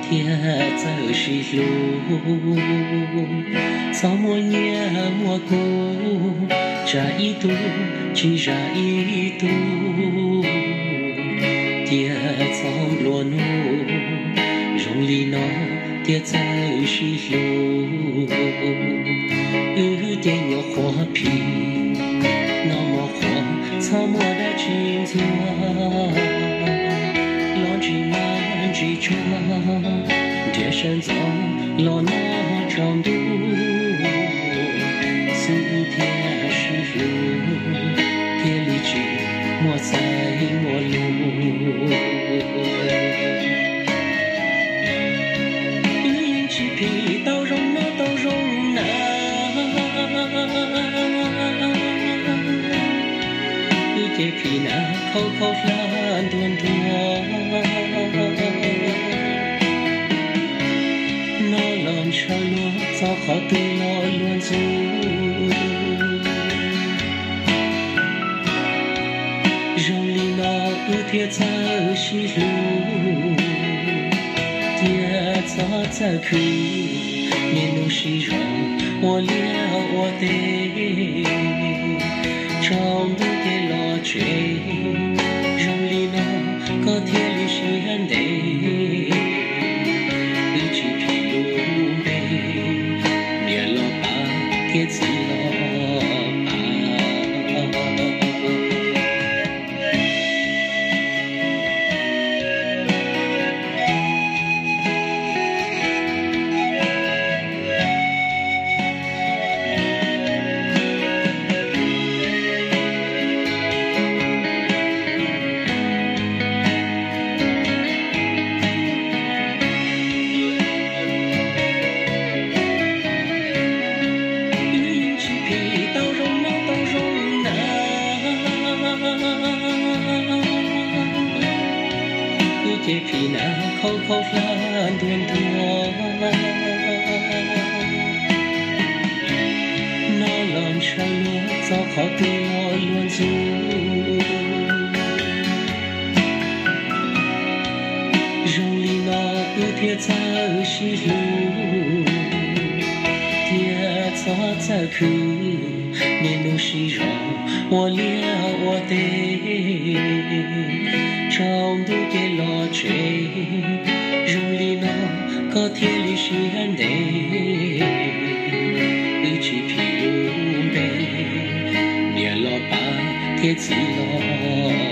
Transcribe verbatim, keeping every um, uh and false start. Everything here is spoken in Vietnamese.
thiên giờ xì lù sau mùa nhẹ mùa cô trả ý tu chỉ ra ý tu thiên xong luôn rong li nó thiên giờ xì lù ư thiên nhỏ khó phi nó mò khó sau mùa đã chín chua lo chỉ mang chỉ cho để sân gió lo nó trong đu sự thiên sự lu thiên lý chỉ mùa say mùa lu chỉ vì tao rong nó tao rong na chỉ vì na khâu khâu lan tuôn tuôn cho luôn cho khó từ lo luôn dù rong li nó ư thiệt ra xí lu thiệt ra ra khứ nên nó xí rong我了我的trong đôi cái lo chuyện rong li nó có thiệt lý xí hắn đấy thiết gì lo chỉ vì na khâu khâu lan tuôn tuôn nó làm cho luôn do khó từ lo luôn dù rong li nó ư thiệt ra xí lu thiệt ra ra khứ nên nó xí rong 我了我的trong đôi cái lo chuyện rung li nó có thiên lý sĩ hắn đấy ư chỉ phi luôn bé nhà lo ba thiết gì lo